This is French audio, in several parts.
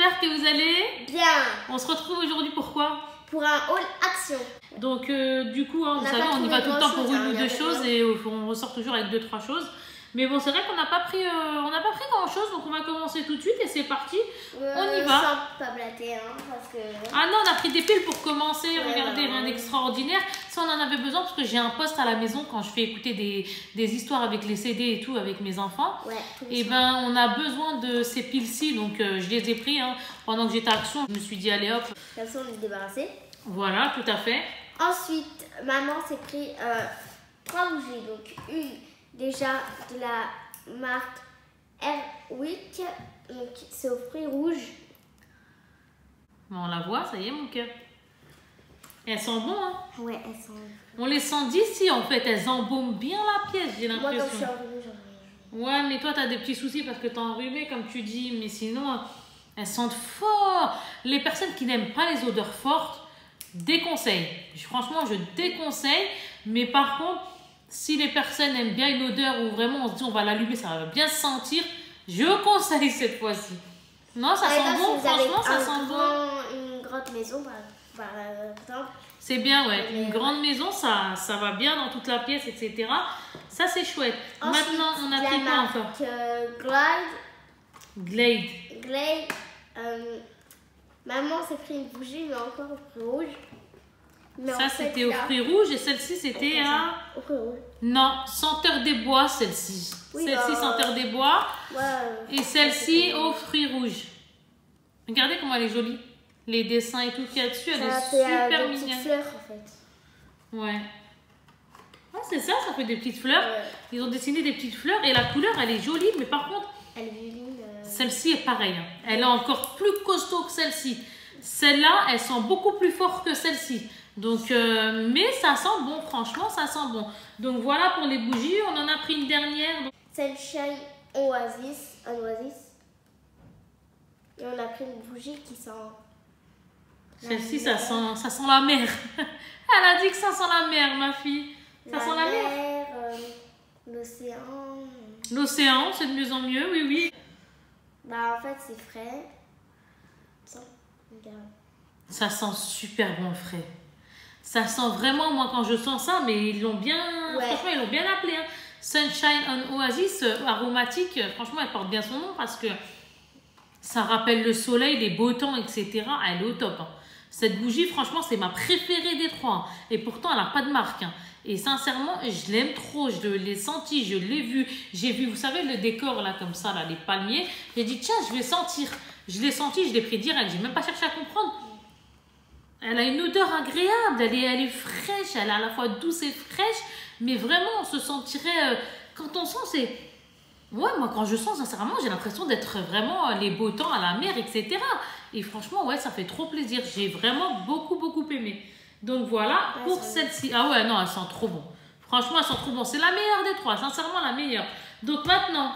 j'espère que vous allez bien. On se retrouve aujourd'hui pour quoi? Pour un haul action. Donc du coup, hein, vous savez, on y va tout le temps pour une ou deux choses et on ressort toujours avec 2-3 choses. Mais bon, c'est vrai qu'on n'a pas pris, grand chose, donc on va commencer tout de suite et c'est parti. On y va. Sans pas blatter, hein, parce que... Ah non, on a pris des piles pour commencer. Ouais, regardez, rien d'extraordinaire. Ça, on en avait besoin parce que j'ai un poste à la maison quand je fais écouter des histoires avec les CD et tout avec mes enfants. Ouais, et ben, on a besoin de ces piles-ci, donc je les ai pris hein, pendant que j'étais à Action. Je me suis dit, allez hop. Comme ça, on est débarrassé. Voilà, tout à fait. Ensuite, maman s'est pris 3 bougies. Donc, une déjà de la marque Airwick. Donc, c'est aux fruits rouges. Bon, on la voit, ça y est, mon cœur. Elles sont bonnes, hein? Ouais, elles sont... On les sent d'ici, en fait. Elles embaument bien la pièce, j'ai l'impression. Moi, quand je suis enrhumée, j'en ai. Ouais, mais toi, t'as des petits soucis parce que t'es enrhumée, comme tu dis. Mais sinon, elles sentent fort. Les personnes qui n'aiment pas les odeurs fortes, déconseille. Franchement, je déconseille. Mais par contre, si les personnes aiment bien une odeur où vraiment on se dit on va l'allumer, ça va bien se sentir, je conseille cette fois-ci. Non, ça sent bon, franchement, ça sent bon. Une grande maison, par exemple. C'est bien, ouais. Une grande maison, ça va bien dans toute la pièce, etc. Ça, c'est chouette. Ensuite, maintenant, on a pris quoi encore? Glade. Maman s'est pris une bougie, mais encore aux fruits rouges. Mais ça, c'était aux fruits rouges et celle-ci, c'était à... Aux fruits rouges. Non, senteur des bois, celle-ci. Oui, celle-ci, senteur des bois. Ouais, et celle-ci, aux fruits rouges. Regardez comment elle est jolie. Les dessins et tout qu'il y a dessus, elle est super mignonne. Des petites fleurs, en fait. Ouais. Ah, c'est ça, ça fait des petites fleurs. Ouais. Ils ont dessiné des petites fleurs et la couleur, elle est jolie. Mais par contre, elle est jolie. Celle-ci est pareille. Elle est encore plus costaud que celle-ci. Celle-là, elle sent beaucoup plus fort que celle-ci. Donc, mais ça sent bon, franchement, ça sent bon. Donc voilà pour les bougies. On en a pris une dernière. Sunshine Oasis. Et on a pris une bougie qui sent... Celle-ci, ça sent la mer. Elle a dit que ça sent la mer, ma fille. Ça sent la mer. L'océan. L'océan, c'est de mieux en mieux, oui, oui. Bah, en fait, c'est frais. Ça sent super bon frais. Ça sent vraiment, moi, quand je sens ça, mais ils l'ont bien... Ouais. Franchement, ils l'ont bien appelé. Hein. Sunshine on Oasis, aromatique. Franchement, elle porte bien son nom parce que ça rappelle le soleil, les beaux temps, etc. Elle est au top. Hein. Cette bougie, franchement, c'est ma préférée des 3. Hein. Et pourtant, elle n'a pas de marque. Hein. Et sincèrement, je l'aime trop. Je l'ai senti, je l'ai vu. J'ai vu, vous savez, le décor, là, comme ça, là, les palmiers. J'ai dit, tiens, je vais sentir. Je l'ai senti, je l'ai pris direct. J'ai même pas cherché à comprendre. Elle a une odeur agréable. Elle est fraîche. Elle est à la fois douce et fraîche. Mais vraiment, on se sentirait... quand on sent, c'est... Ouais, moi, quand je sens, sincèrement, j'ai l'impression d'être vraiment les beaux temps à la mer, etc. Et franchement, ouais, ça fait trop plaisir. J'ai vraiment beaucoup aimé. Donc voilà, ouais, pour celle-ci. Ah ouais, non, elle sent trop bon. Franchement, elle sent trop bon. C'est la meilleure des 3, sincèrement, la meilleure. Donc maintenant...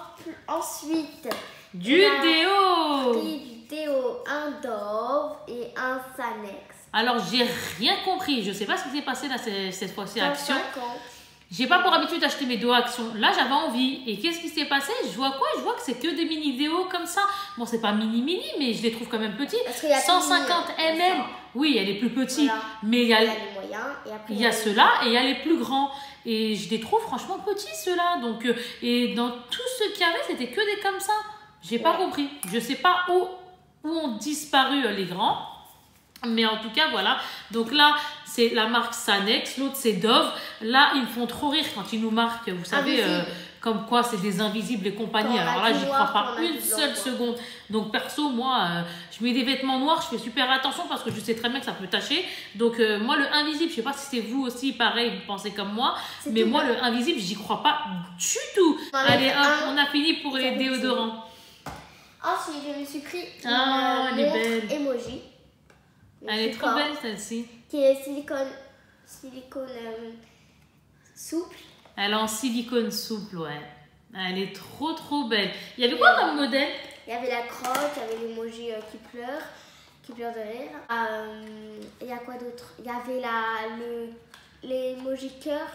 Ensuite... Du déo. Du déo, un Dove et un Sanex. Alors, j'ai rien compris. Je sais pas ce qui s'est passé là cette fois-ci à Action. 150. J'ai pas pour habitude d'acheter mes déos Action. Là, j'avais envie. Et qu'est-ce qui s'est passé? Je vois quoi? Je vois que c'est que des mini déos comme ça. Bon, c'est pas mini, mais je les trouve quand même petits. 150 ml. Oui, elle est plus petite. Voilà. Mais il y a les moyens. Et après, il y a ceux-là et il y a les plus grands. Et je les trouve franchement petits, ceux-là. Donc, et dans tous ceux qu'il y avait, c'était que des comme ça. J'ai pas compris. Je sais pas où ont disparu les grands. Mais en tout cas, voilà. Donc là, c'est la marque Sanex. L'autre, c'est Dove. Là, ils me font trop rire quand ils nous marquent. Vous savez, comme quoi c'est des invisibles et compagnie. Alors là, j'y crois pas une seule seconde. Donc perso, moi, je mets des vêtements noirs. Je fais super attention parce que je sais très bien que ça peut tacher. Donc moi, le invisible, je sais pas si c'est vous aussi, pareil, vous pensez comme moi. Mais moi, le invisible, j'y crois pas du tout. Allez, hop, on a fini pour les déodorants. Ensuite, je me suis pris une montre emoji. Elle est trop belle celle-ci. Qui est silicone souple. Elle est en silicone souple, ouais. Elle est trop belle. Il y avait quoi comme modèle? Il y avait la crotte, il y avait l'emoji qui pleure de rire. Il y a quoi d'autre? Il y avait l'emoji cœur.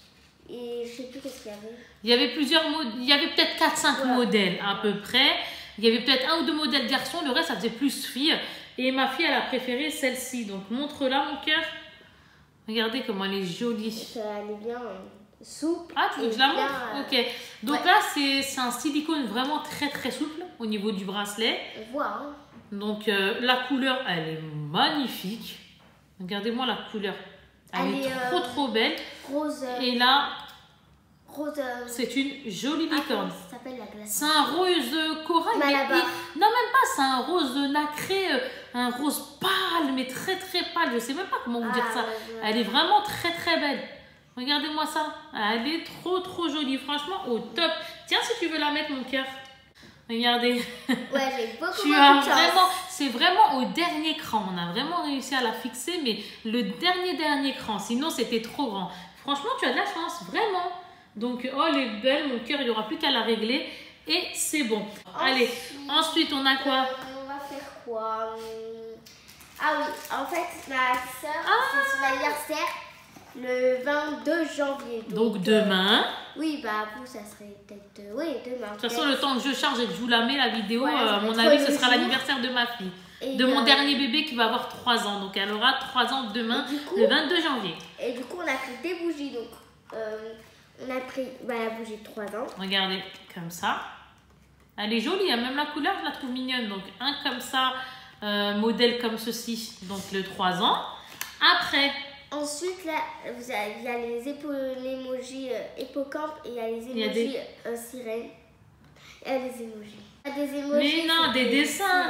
Et je sais plus qu'est-ce qu'il y avait. Il y avait plusieurs modèles. Il y avait peut-être 4-5 modèles à peu près. Il y avait peut-être 1 ou 2 modèles garçons, le reste, ça faisait plus fille. Et ma fille, elle a préféré celle-ci. Donc, montre-la, mon cœur. Regardez comment elle est jolie. Elle est bien souple. Ah, tu veux que je la montre? Ok. Donc là, c'est un silicone vraiment très très souple au niveau du bracelet. On voit, hein. Donc la couleur, elle est magnifique. Regardez-moi la couleur. Elle est trop belle. Rose. Et là, rose. C'est une jolie licorne. Ça s'appelle la glace. C'est un rose corail. Non, même pas. C'est un rose nacré, un rose pâle, mais très très pâle. Je sais même pas comment vous dire ça. Elle est vraiment très très belle. Regardez-moi ça. Elle est trop jolie. Franchement, au top. Tiens, si tu veux la mettre, mon cœur. Regardez. Ouais, j'ai beaucoup de chance. C'est vraiment au dernier cran. On a vraiment réussi à la fixer, mais le dernier cran. Sinon, c'était trop grand. Franchement, tu as de la chance, vraiment. Donc, oh, elle est belle, mon cœur. Il n'y aura plus qu'à la régler. Et c'est bon. Allez, ensuite, on a quoi? On va faire quoi? Ah oui, en fait, ma soeur, c'est son anniversaire. Le 22 janvier. Donc demain. Oui, bah vous, ça serait peut-être... oui, demain. De toute façon, le temps que je charge et que je vous la mets, la vidéo, à mon avis, ce sera l'anniversaire de ma fille. De mon dernier bébé qui va avoir 3 ans. Donc elle aura 3 ans demain, le 22 janvier. Et du coup, on a pris des bougies. Donc, on a pris la bougie de 3 ans. Regardez, comme ça. Elle est jolie, hein, même la couleur, je la trouve mignonne. Donc un comme ça, modèle comme ceci, donc le 3 ans. Après... Ensuite, là, il y a les emojis hippocampe et il y a les emojis sirène. Il y a des emojis. Il y a des emojis. Mais non, des dessins.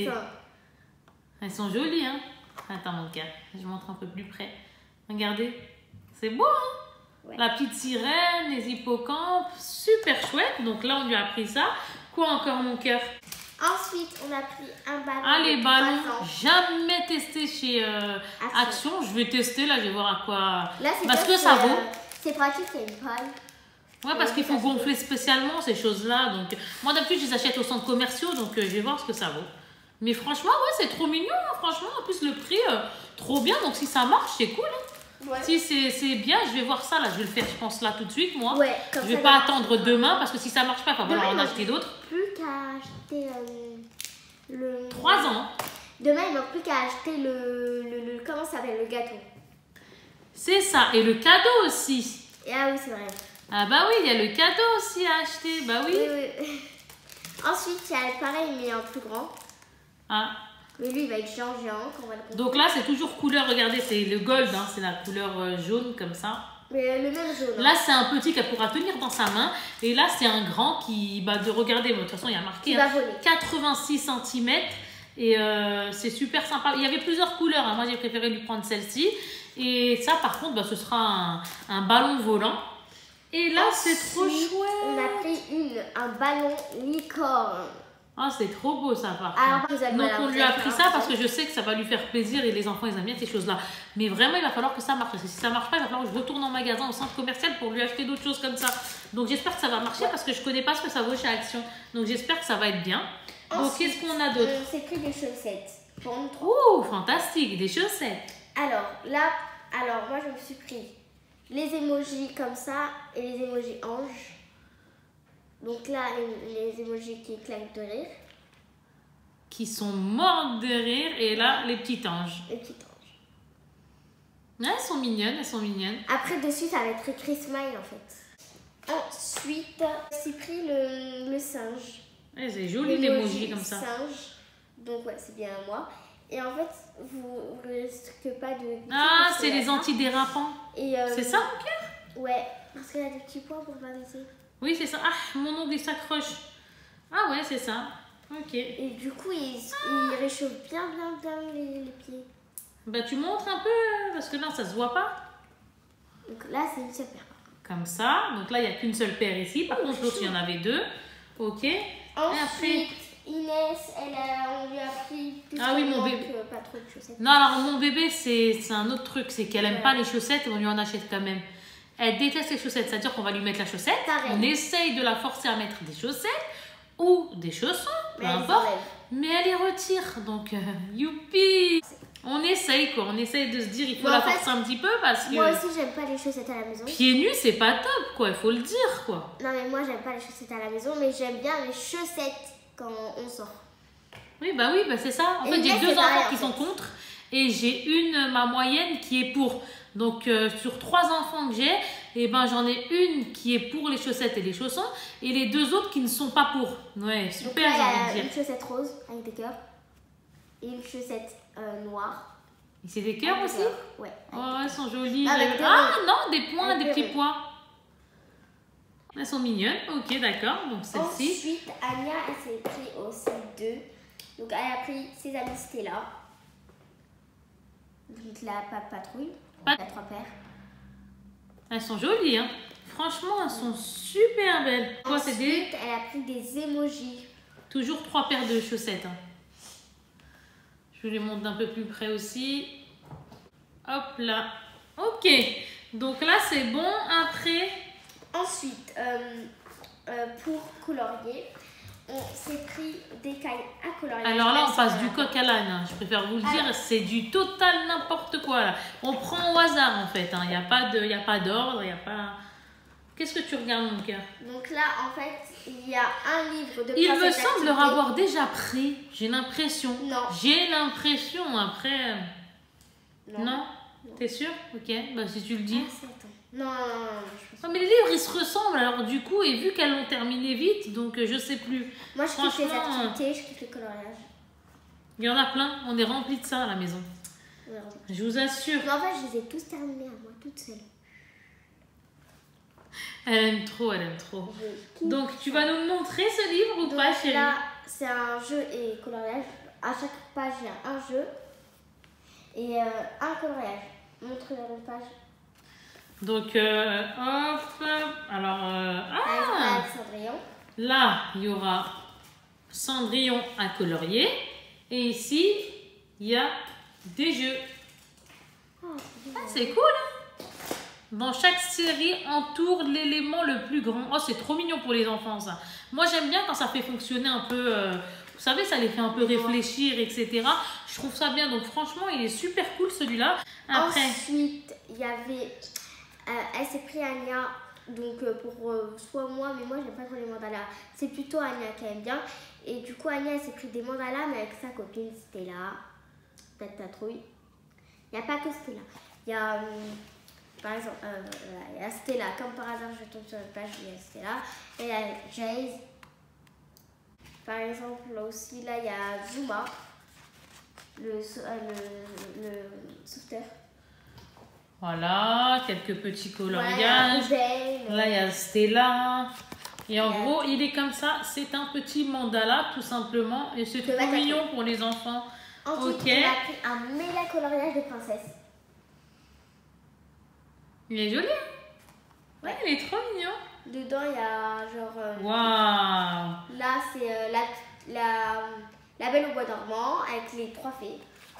Elles sont jolies, hein. Attends, mon cœur, je montre un peu plus près. Regardez, c'est beau, hein. Ouais. La petite sirène, les hippocampes, super chouette. Donc là, on lui a pris ça. Quoi encore, mon cœur? Ensuite, on a pris un ballon. Ah, les ballons, jamais testé chez Action. Je vais tester, là, je vais voir à quoi. Là, parce que ça vaut. C'est pratique, c'est une paille. Ouais, parce qu'il faut gonfler spécialement ces choses-là. Donc, moi, d'habitude, je les achète au centre commerciaux, donc je vais voir ce que ça vaut. Mais franchement, ouais, c'est trop mignon, hein, franchement. En plus, le prix, trop bien. Donc, si ça marche, c'est cool. Hein. Ouais. Si c'est bien, je vais voir ça, là. Je vais le faire, je pense, là, tout de suite, moi. Ouais, je vais pas attendre demain, parce que si ça marche pas, il va falloir en acheter d'autres. Plus qu'à acheter le... 3 ans. Demain, il ne manque plus qu'à acheter comment ça s'appelle, le gâteau. C'est ça. Et le cadeau aussi. Et ah oui, c'est vrai. Ah bah oui, il y a le cadeau aussi à acheter. Bah oui. Oui. Ensuite, il y a pareil, mais en plus grand. Ah. Mais lui, il va être géant. Donc là, c'est toujours couleur, regardez, c'est le gold, hein, c'est la couleur jaune comme ça. Mais le même jaune. Là, c'est un petit qu'elle pourra tenir dans sa main. Et là, c'est un grand qui, de regarder, de toute façon, il y a marqué 86 cm. Et c'est super sympa. Il y avait plusieurs couleurs. Hein. Moi, j'ai préféré lui prendre celle-ci. Et ça, par contre, ce sera un ballon volant. Et là, c'est trop chouette. On a pris un ballon licorne. Ah, c'est trop beau ça, par contre. Donc, on lui a pris ça parce que je sais que ça va lui faire plaisir et les enfants, ils aiment bien ces choses-là. Mais vraiment, il va falloir que ça marche. Parce que si ça marche pas, il va falloir que je retourne en magasin, au centre commercial pour lui acheter d'autres choses comme ça. Donc, j'espère que ça va marcher parce que je connais pas ce que ça vaut chez Action. Donc, j'espère que ça va être bien. Donc, qu'est-ce qu'on a d'autre? C'est pris des chaussettes. Ouh, fantastique, des chaussettes. Alors, moi, je me suis pris les emojis comme ça et les emojis anges. Donc là, les emojis qui claquent de rire. Qui sont morts de rire. Et là, les petits anges. Les petits anges. Ouais, elles sont mignonnes, Après, dessus, ça va être écrit smile, en fait. Ensuite, j'ai pris le singe. Ouais, c'est joli, l'emoji comme ça. Singe. Donc, ouais, c'est bien moi. Et en fait, vous risquez pas de... Ah, c'est les antidérapants. C'est ça, mon cœur? Ouais, parce qu'il y a des petits points pour pas laisser. Oui, c'est ça. Ah, mon ongle, il s'accroche. Ah ouais, c'est ça. Ok. Et du coup, il réchauffe bien les pieds. Bah, tu montres un peu, parce que là, ça se voit pas. Donc là, c'est une seule paire. Comme ça. Donc là, il n'y a qu'une seule paire ici. Par contre, l'autre, il y en avait 2. Ok. Ensuite, Inès, on lui a pris... Ah oui, mon bébé. Pas trop de chaussettes. Non, alors, mon bébé, c'est un autre truc. C'est qu'elle n'aime pas les chaussettes et on lui en achète quand même. Elle déteste les chaussettes, c'est-à-dire qu'on va lui mettre la chaussette. Pareil. On essaye de la forcer à mettre des chaussettes ou des chaussons, peu importe. Mais elle les retire, donc youpi. On essaye quoi, on essaye de se dire il faut la forcer un petit peu parce que... Moi aussi, j'aime pas les chaussettes à la maison. Pieds nus, c'est pas top quoi, il faut le dire quoi. Non mais moi, j'aime pas les chaussettes à la maison, mais j'aime bien les chaussettes quand on sort. Oui, bah c'est ça. En fait, j'ai 2 enfants qui sont contre et j'ai ma moyenne qui est pour. Donc, sur 3 enfants que j'ai, eh ben, j'en ai une qui est pour les chaussettes et les chaussons et les 2 autres qui ne sont pas pour. Ouais, super, donc là, j'ai envie de dire. Une chaussette rose avec des cœurs et une chaussette noire. Et c'est des cœurs aussi? Ouais. Oh, elles sont jolies. Ah, non, des points, des petits pois. Elles sont mignonnes. Ok, d'accord. Donc, celle-ci. Ensuite, Anya, elle s'est pris aussi 2. Donc, elle a pris ses amis Stella. Donc, la patrouille. Elle a 3 paires. Elles sont jolies, hein. Franchement, elles sont super belles. Ensuite, elle a pris des emojis. Toujours 3 paires de chaussettes. Hein. Je les montre d'un peu plus près aussi. Hop là. Ok. Donc là, c'est bon. Après... Ensuite, pour colorier, on s'est pris des cailles à colorier. Alors là, on passe du coq à l'âne. Hein. Je préfère vous le dire, c'est du total n'importe quoi. Là. On prend au hasard en fait. Il n'y a pas d'ordre, il n'y a pas... Qu'est-ce que tu regardes, mon cœur? Donc là, en fait, il y a un livre de... Il me semble leur avoir déjà pris. J'ai l'impression. Non. J'ai l'impression. Après... Non. T'es sûr? Ok. Bah, si tu le dis. Non. Mais les livres, ils se ressemblent. Alors, du coup, et vu qu'elles l'ont terminé vite, donc je sais plus. Moi, je kiffe les activités, je kiffe les coloriages. Il y en a plein. On est rempli de ça à la maison. Je vous assure. Mais en fait, je les ai tous terminés à moi, toute seule. Elle aime trop, elle aime trop. Donc, tu vas nous montrer ce livre ou pas, chérie? Là, c'est un jeu et coloriage. À chaque page, il y a un jeu et un coloriage. Montre-leur une page. Donc, hop. Alors, avec Cendrillon. Là, il y aura Cendrillon à colorier. Et ici, il y a des jeux. C'est cool, hein? Dans chaque série, entoure l'élément le plus grand. Oh, c'est trop mignon pour les enfants, ça. Moi, j'aime bien quand ça fait fonctionner un peu... vous savez, ça les fait un peu réfléchir, etc. Je trouve ça bien. Donc, franchement, il est super cool, celui-là. Après... Ensuite, il y avait... elle s'est pris Anya, donc pour soit moi, mais moi, j'aime pas trop les mandalas. C'est plutôt Anya qui aime bien. Et du coup, Anya, elle s'est pris des mandalas, mais avec sa copine Stella. Peut-être Patrouille. Il n'y a pas que Stella. Il y a... par exemple, il y a Stella, comme par hasard, je tombe sur une page, il y a Stella. Et il y a Jace. Par exemple, là aussi, là, il y a Zuma, le sauveteur. Voilà, quelques petits coloriages. Ouais, là, il y a Stella. Et en gros, il est comme ça. C'est un petit mandala, tout simplement. Et c'est trop mignon pour les enfants. Ensuite, on a pris un méga coloriage de princesse. Il est joli, hein? Ouais, il est trop mignon. Dedans, il y a genre... Waouh! Là, c'est la Belle au bois dormant avec les 3 fées.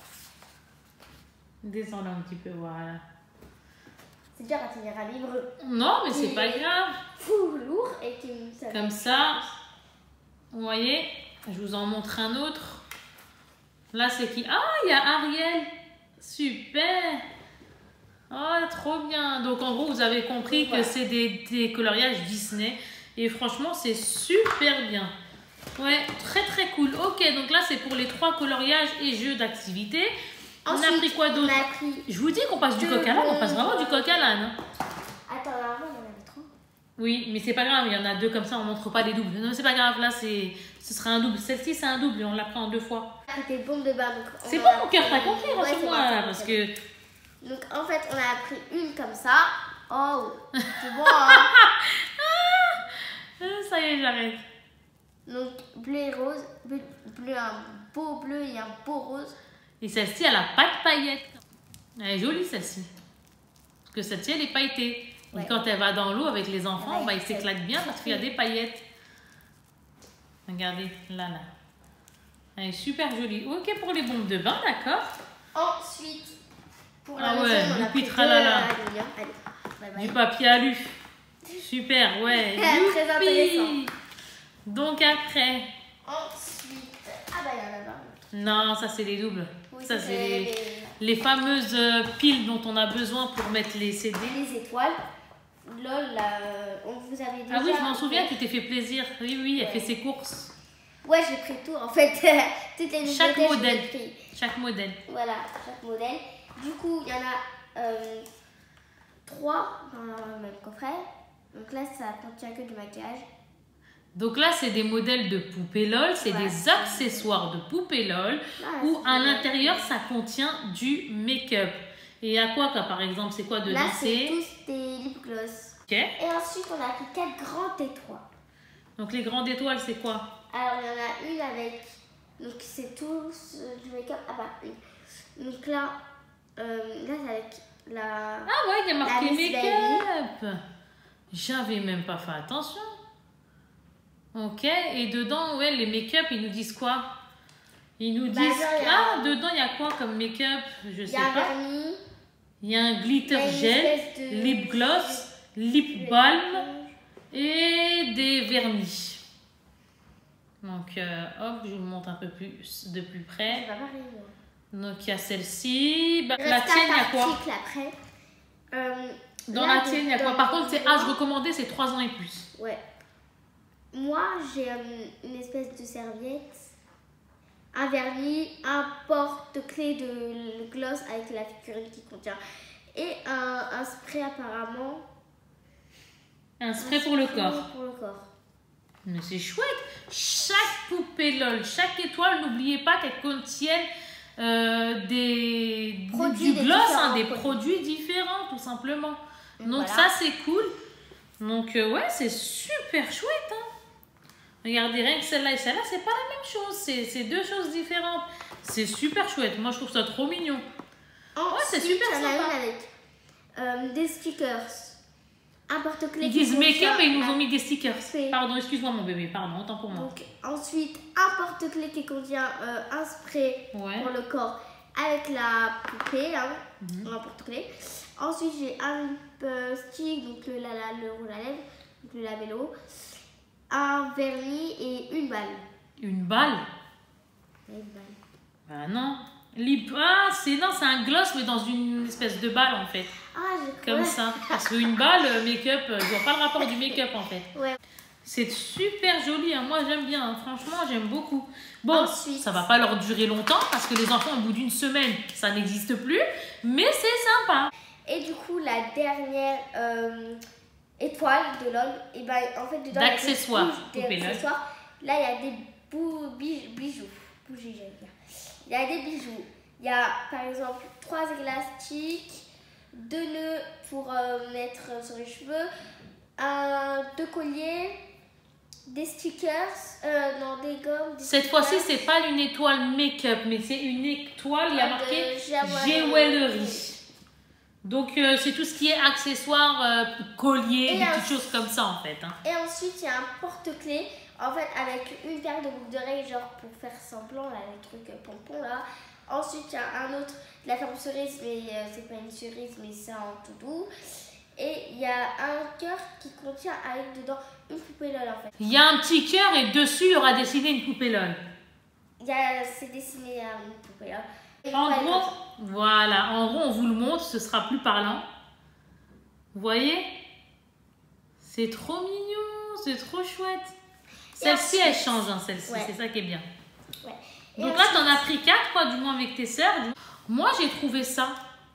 Descends là un petit peu, voilà. C'est dur à tenir un livre. Non, mais c'est pas grave. Fou, lourd et qui... Comme ça, vous voyez, je vous en montre un autre. Là, c'est qui? Ah, il y a Ariel. Super. Oh, trop bien. Donc, en gros, vous avez compris que c'est des coloriages Disney. Et franchement, c'est super bien. Ouais, très très cool. Ok, donc là, c'est pour les 3 coloriages et jeux d'activité. On a pris quoi d'autre? Je vous dis qu'on passe du coq à l'âne. On passe vraiment du coq à l'âne. Attends, là, il y en avait 3. Oui, mais c'est pas grave. Il y en a 2 comme ça. On montre pas les doubles. Non, c'est pas grave. Là, ce sera un double. Celle-ci, c'est un double et on la prend en 2 fois. C'était bombe de bain. C'est bon, mon cœur. T'as compris, rassure-moi. Parce que... Donc, en fait, on a pris une comme ça. Oh, c'est bon, hein? Ça y est, j'arrête. Donc, bleu et rose. Bleu, un beau bleu et un beau rose. Et celle-ci, elle a pas de paillettes. Elle est jolie, celle-ci. Parce que celle-ci, elle est pailletée. Ouais. Et quand elle va dans l'eau avec les enfants, ils s'éclatent bien parce qu'il y a des paillettes. Regardez, là. Elle est super jolie. Ok, pour les bombes de bain, d'accord. Ensuite, pour la maison, du tralala. Du papier alu. Super, ouais. Très intéressant. Donc après. Ensuite, il y en a pas. Non, ça c'est les doubles. Oui, ça c'est les fameuses piles dont on a besoin pour mettre les CD. Les étoiles. Lol, on vous avait déjà... Ah oui, je m'en souviens, tu t'es fait plaisir. Oui, elle fait ses courses. Ouais, j'ai pris tout en fait. Toutes les Chaque nouveautés, modèle. je les ai pris. Chaque modèle. Voilà, chaque modèle. Du coup, il y en a 3 dans le même coffret. Donc là, ça contient que du maquillage. Donc là, c'est des modèles de poupées LOL, c'est Ouais. des accessoires de poupées LOL où à l'intérieur, ça contient du make-up. Et il y a quoi, par exemple, c'est quoi dedans? Là, c'est tous des lip gloss. Ok. Et ensuite, on a pris 4 grandes étoiles. Donc les grandes étoiles, c'est quoi? Alors, il y en a une avec. Donc, c'est tous du make-up. Ah bah, oui. Donc là, c'est avec la. Ah ouais, il y a marqué la Miss make-up. J'avais même pas fait attention. Ok, et dedans, ouais, les make-up, ils nous disent quoi? Ils nous disent... Ah, dedans, il y a quoi comme make-up? Je sais pas. Il y a un vernis. Il y a un glitter Il y a une gel, espèce de- lip gloss, lip balm et des vernis. Donc, hop, je vous montre un peu plus de plus C'est près. pas pareil. Donc, il y a celle-ci. Bah, Il la reste tienne, il y a 4 quoi? articles après. Dans Là, la tienne, il y a quoi? dans Par le contre, c'est noir. âge recommandé, c'est 3 ans et plus. Ouais. Moi, j'ai une espèce de serviette, un vernis, un porte-clés de gloss avec la figurine qui contient et un spray apparemment. Un spray pour le corps. Pour le corps. Mais c'est chouette. Chaque poupée LOL, chaque étoile, n'oubliez pas qu'elle contienne du gloss, des produits différents, tout simplement. Donc voilà. ça, c'est cool. Donc ouais, c'est super chouette. Hein. Regardez, rien que celle-là et celle-là, c'est pas la même chose. C'est 2 choses différentes. C'est super chouette. Moi, je trouve ça trop mignon. Ouais, c'est super il y en a sympa. une avec des stickers, un porte-clés. Ils disent make-up et ils nous contient ont mis des stickers. spray. Pardon, excuse-moi mon bébé, pardon, autant pour moi. Donc, ensuite, un porte-clés qui contient un spray Ouais. pour le corps avec la poupée, hein, un porte-clés. Ensuite, j'ai un stick, donc le rouge à lèvres, donc le labello, un vernis et une balle. Une balle? Une balle. Bah non. C'est un gloss mais dans une espèce de balle en fait. Ah, j'ai Comme ça. Parce qu'une balle, make-up, je vois pas le rapport du make-up en fait. Ouais. C'est super joli, hein. Moi j'aime bien, hein. Franchement j'aime beaucoup. Bon, Ensuite, ça va pas leur durer longtemps parce que les enfants au bout d'une semaine ça n'existe plus, mais c'est sympa. et du coup, la dernière étoile de LOL, et ben en fait, dedans, D'accessoires, il y a des accessoires. Là, il y a des bijoux. Bougies, j'allais dire. Il y a des bijoux. Il y a par exemple 3 élastiques, 2 nœuds pour mettre sur les cheveux, 2 colliers, des stickers, non, des gommes. Des Cette fois-ci c'est pas une étoile make-up, mais c'est une étoile, il y a marqué jewelry. Donc c'est tout ce qui est accessoires, colliers, des petites choses comme ça en fait. Hein. Et ensuite il y a un porte-clés, en fait avec une paire de boucles d'oreilles, genre pour faire semblant, là, les trucs pompons là. Ensuite il y a un autre de la forme cerise, mais c'est pas une cerise, mais c'est en tout doux. Et il y a un cœur qui contient avec dedans une poupée LOL en fait. Il y a un petit cœur et dessus il y aura dessiné une poupée LOL. C'est dessiné à une poupée LOL. Et En gros, voilà, en gros on vous le montre, ce sera plus parlant. Vous voyez? C'est trop mignon, c'est trop chouette. Celle-ci elle change, hein, celle-ci, c'est ça qui est bien. Ouais. Donc là t'en as pris 4 quoi, du moins avec tes sœurs. Moi j'ai trouvé ça.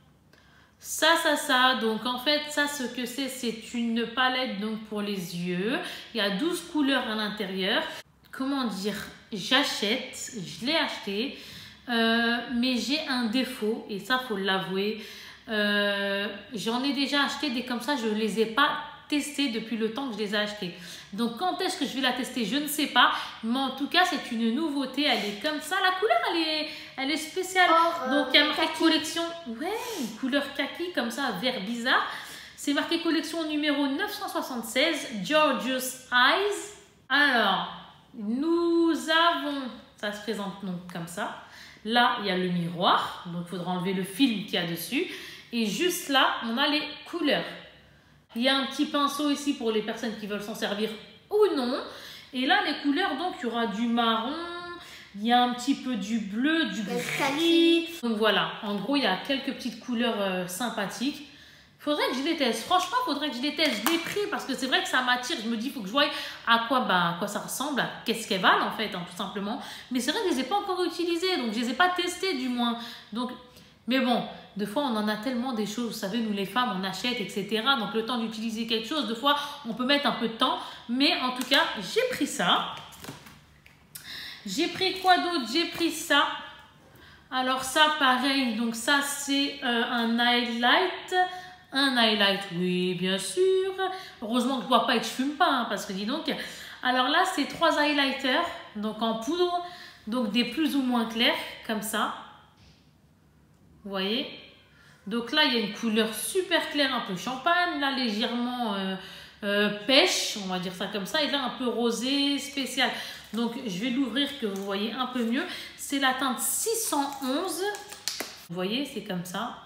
Ça. Donc en fait, ça ce que c'est une palette donc pour les yeux. Il y a 12 couleurs à l'intérieur. Comment dire? J'achète, je l'ai acheté. Mais j'ai un défaut et ça faut l'avouer, j'en ai déjà acheté des comme ça, je ne les ai pas testés depuis le temps que je les ai achetés, donc quand est-ce que je vais la tester je ne sais pas, mais en tout cas c'est une nouveauté, elle est comme ça, la couleur elle est spéciale, donc il y a marqué collection, ouais, une couleur kaki comme ça, vert bizarre, c'est marqué collection numéro 976 Gorgeous Eyes. Alors nous avons, ça se présente donc comme ça. Là, il y a le miroir, donc il faudra enlever le film qu'il y a dessus. Et juste là, on a les couleurs. Il y a un petit pinceau ici pour les personnes qui veulent s'en servir ou non. Et là, les couleurs, donc il y aura du marron, il y a un petit peu du bleu, du gris. Donc voilà, en gros, il y a quelques petites couleurs sympathiques. Faudrait que je les teste. Franchement, faudrait que je les teste. Je l'ai pris parce que c'est vrai que ça m'attire. Je me dis, il faut que je voie à quoi ça ressemble, qu'est-ce qu'elles valent en fait, hein, tout simplement. Mais c'est vrai que je les ai pas encore utilisées, donc je les ai pas testées du moins. Donc, mais bon, des fois on en a tellement des choses. Vous savez, nous les femmes, on achète, etc. Donc le temps d'utiliser quelque chose, des fois, on peut mettre un peu de temps. Mais en tout cas, j'ai pris ça. J'ai pris quoi d'autre? J'ai pris ça. Alors ça, pareil. Donc ça, c'est un highlight. Un highlight, oui, bien sûr. Heureusement que je ne dois pas et que je ne fume pas, hein, parce que dis donc. Alors là, c'est 3 highlighters, donc en poudre, donc des plus ou moins clairs, comme ça. Vous voyez? Donc là, il y a une couleur super claire, un peu champagne, là, légèrement pêche, on va dire ça comme ça, et là, un peu rosé, spécial. Donc, je vais l'ouvrir que vous voyez un peu mieux. C'est la teinte 611. Vous voyez, c'est comme ça.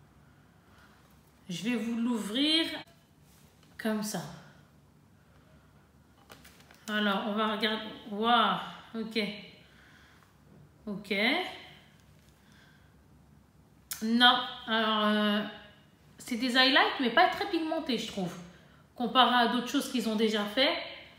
Je vais vous l'ouvrir comme ça. Alors, on va regarder. Waouh, ok. Ok. Non, alors, c'est des highlights, mais pas très pigmentés, je trouve. Comparé à d'autres choses qu'ils ont déjà fait.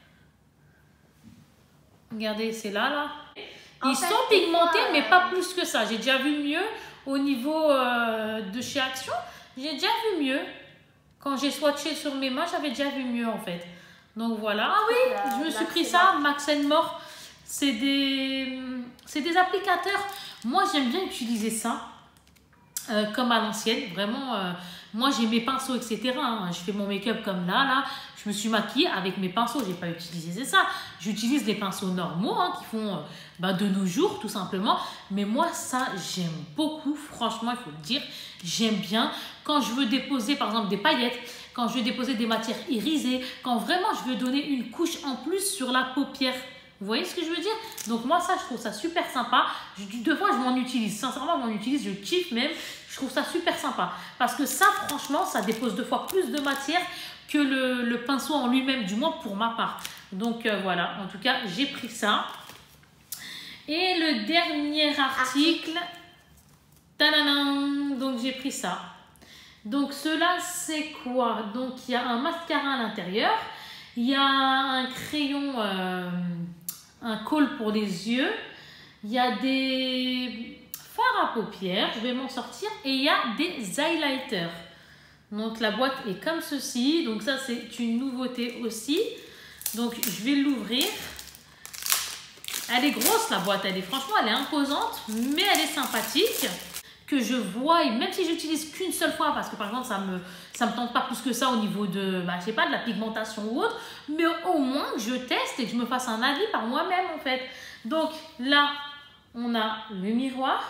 Regardez, c'est là. Ils sont pigmentés, mais pas plus que ça. J'ai déjà vu mieux au niveau de chez Action. J'ai déjà vu mieux. Quand j'ai swatché sur mes mains, j'avais déjà vu mieux en fait. Donc voilà. Ah oui, je me suis pris ça, Max & More. C'est des applicateurs. Moi, j'aime bien utiliser ça comme à l'ancienne. Vraiment, moi j'ai mes pinceaux, etc. Hein. Je fais mon make-up comme là. Je me suis maquillée avec mes pinceaux. J'ai pas utilisé ça. J'utilise les pinceaux normaux hein, qui font de nos jours tout simplement. Mais moi, ça, j'aime beaucoup. Franchement, il faut le dire. J'aime bien quand je veux déposer par exemple des paillettes, quand je veux déposer des matières irisées, quand vraiment je veux donner une couche en plus sur la paupière. Vous voyez ce que je veux dire? Donc moi ça, je trouve ça super sympa. Deux fois, je m'en utilise. Sincèrement, je m'en utilise. Je kiffe même. Je trouve ça super sympa. Parce que ça, franchement, ça dépose 2 fois plus de matière que le pinceau en lui-même, du moins pour ma part. Donc voilà, en tout cas, j'ai pris ça. Et le dernier article... Tadadam, donc j'ai pris ça. Donc cela c'est quoi? Donc il y a un mascara à l'intérieur, il y a un crayon, un col pour les yeux, il y a des fards à paupières, je vais m'en sortir, et il y a des highlighters. Donc la boîte est comme ceci, donc ça c'est une nouveauté aussi. Donc je vais l'ouvrir. Elle est grosse la boîte, franchement elle est imposante, mais elle est sympathique. Que je vois, et même si j'utilise qu'une seule fois, parce que par exemple ça me tente pas plus que ça au niveau de, je sais pas, de la pigmentation ou autre, mais au moins que je teste et que je me fasse un avis par moi-même en fait. Donc là, on a le miroir,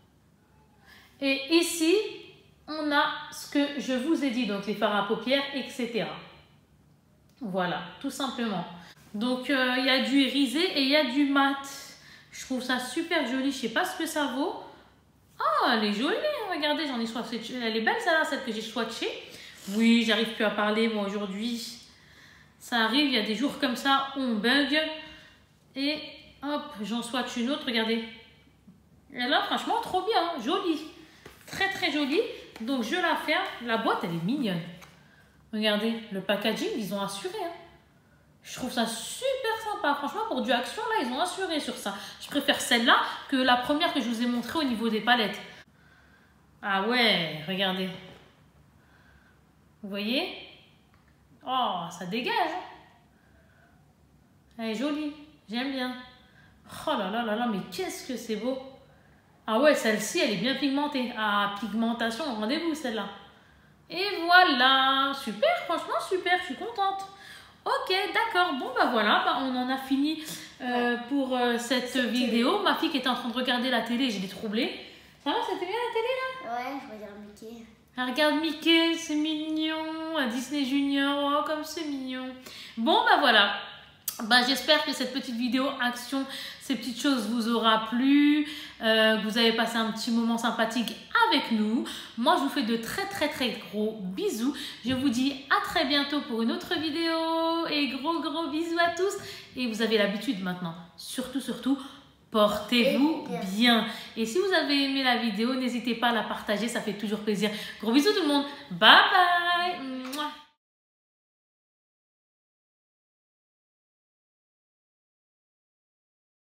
et ici, on a ce que je vous ai dit, donc les fards à paupières, etc. Voilà, tout simplement. Donc il y a du irisé et il y a du mat. Je trouve ça super joli, je sais pas ce que ça vaut. Ah, elle est jolie, regardez, j'en ai swatché. Elle est belle celle-là, celle que j'ai swatchée. Oui, j'arrive plus à parler moi aujourd'hui. Ça arrive, il y a des jours comme ça, on bug. Et hop, j'en swatch une autre, regardez. Et là, franchement, trop bien, jolie. Très très jolie. Donc je la ferme. La boîte, elle est mignonne. Regardez, le packaging, ils ont assuré. Hein. Je trouve ça super sympa. Franchement, pour du Action, là, ils ont assuré sur ça. Je préfère celle-là que la première que je vous ai montrée au niveau des palettes. Ah ouais, regardez. Vous voyez? Oh, ça dégage. Elle est jolie. J'aime bien. Oh là là là là, mais qu'est-ce que c'est beau. Ah ouais, celle-ci, elle est bien pigmentée. Ah, pigmentation, rendez-vous celle-là. Et voilà. Super, franchement, super. Je suis contente. Ok, d'accord. Bon, voilà, on en a fini pour cette vidéo. Ma fille qui était en train de regarder la télé, je l'ai troublée. Ça va, c'était bien la télé, là? Ouais, je regarde Mickey. Elle regarde Mickey, c'est mignon. À Disney Junior, oh, comme c'est mignon. Bon, voilà. J'espère que cette petite vidéo Action, ces petites choses vous aura plu, que vous avez passé un petit moment sympathique avec nous. Moi, je vous fais de très très très gros bisous. Je vous dis à très bientôt pour une autre vidéo et gros bisous à tous. Et vous avez l'habitude maintenant, surtout, Portez-vous bien. Et si vous avez aimé la vidéo, n'hésitez pas à la partager, ça fait toujours plaisir. Gros bisous tout le monde. Bye bye.